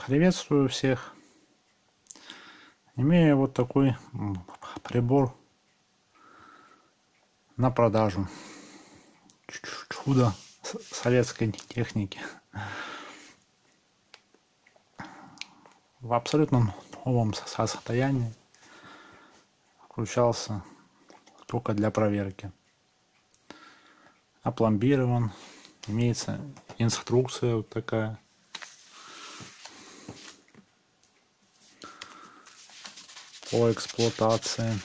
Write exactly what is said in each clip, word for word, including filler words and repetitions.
Приветствую всех. Имею вот такой прибор на продажу. Чудо советской техники. В абсолютно новом состоянии. Включался только для проверки. Опломбирован. Имеется инструкция вот такая. По эксплуатации.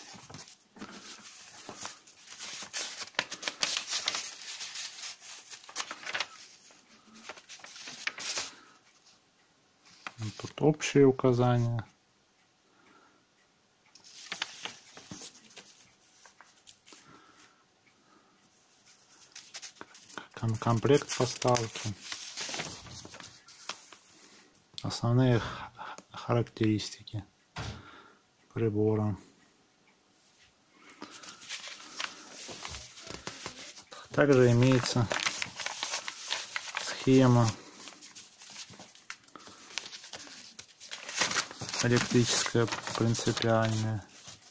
Тут общие указания. Комплект поставки. Основные характеристики прибора. Также имеется схема электрическая принципиальная.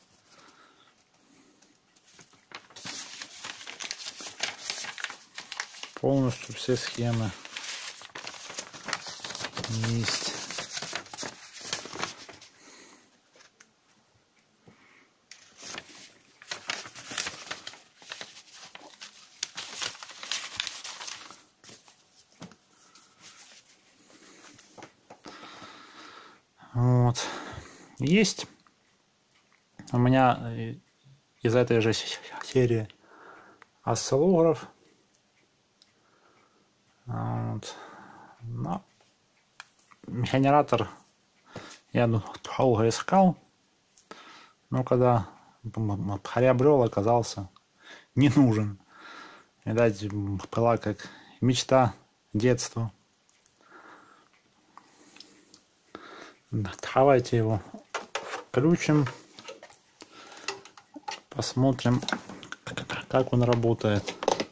Полностью все схемы есть. Вот. Есть у меня из этой же серии осциллограф. Вот. Но генератор я долго искал, но когда приобрел, оказался не нужен. Видать, была как мечта детства. Давайте его включим, посмотрим, как он работает.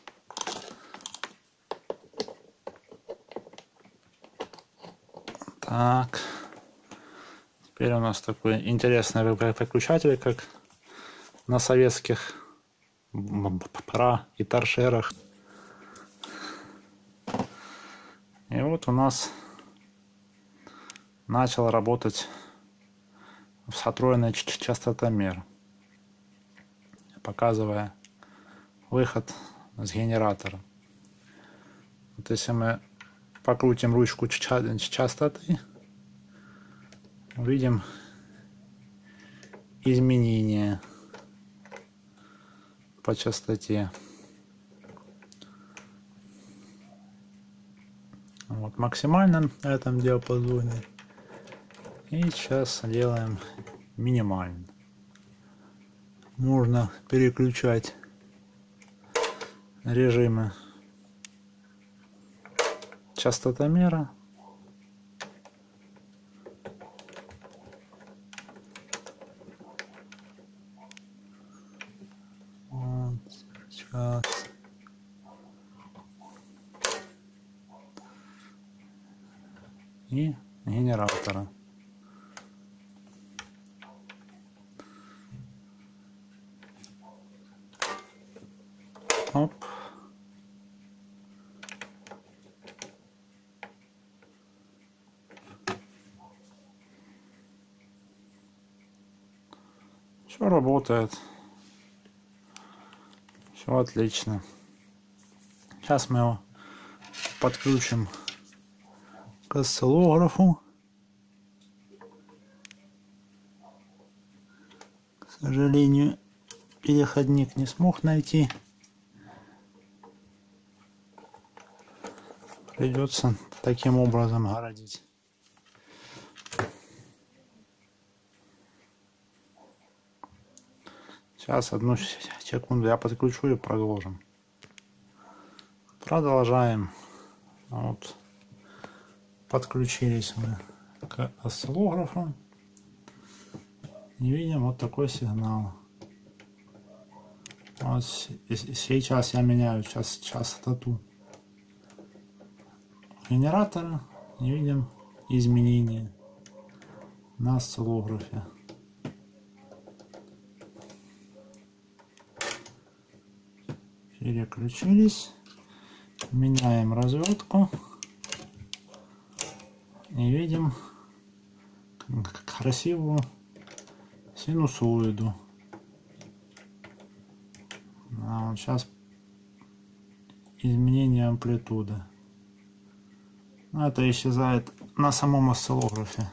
Так, теперь у нас такой интересный выключатель, как на советских пра и торшерах. И вот у нас начал работать встроенный частотомер, показывая выход с генератора. Вот если мы покрутим ручку частоты, увидим изменения по частоте. Вот максимально на этом диапазоне. И сейчас делаем минимально. Можно переключать режимы частотомера. Вот сейчас. И генератора. Оп. Все работает. Все отлично. Сейчас мы его подключим к осциллографу. К сожалению, переходник не смог найти. Придется таким образом городить. Сейчас, одну секунду, я подключу и продолжим. Продолжаем. Вот. Подключились мы к осциллографу. И видим вот такой сигнал. Вот сейчас я меняю частоту генератора. И видим изменения на осциллографе. Переключились, меняем развертку и видим красивую синусоиду. А вот сейчас изменение амплитуды. Но это исчезает на самом осциллографе.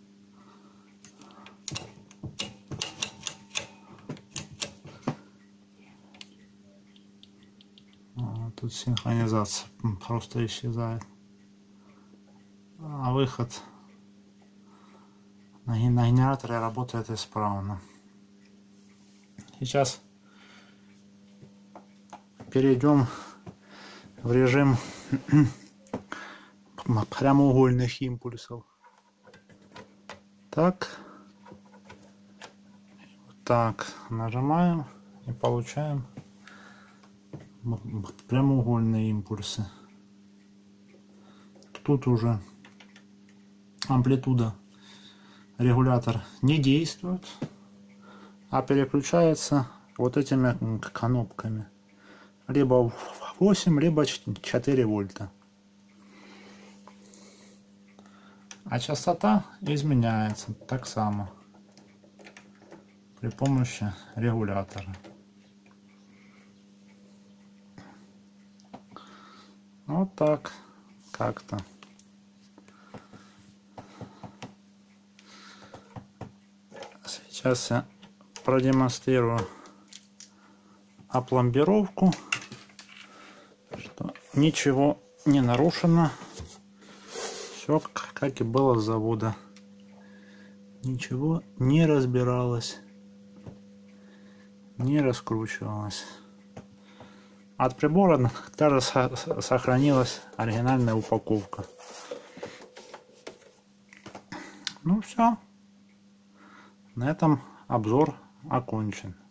Тут синхронизация просто исчезает. А выход на генераторе работает исправно. Сейчас перейдем в режим прямоугольных импульсов. Так. Так. Нажимаем и получаем прямоугольные импульсы. Тут уже амплитуда регулятор не действует, а переключается вот этими кнопками. Либо восемь, либо четыре вольта. А частота изменяется так само при помощи регулятора. Вот так как-то. Сейчас я продемонстрирую опломбировку, что ничего не нарушено. Все как и было с завода. Ничего не разбиралось, не раскручивалось. От прибора даже сохранилась оригинальная упаковка. Ну все. На этом обзор окончен.